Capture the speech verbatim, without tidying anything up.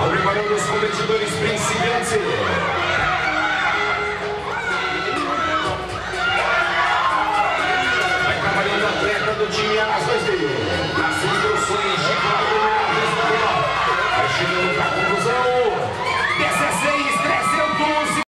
Vão preparando os competidores principiantes. Vai trabalhando o atleta do time A dois D. Nas instruções de cada um. Vai chegando para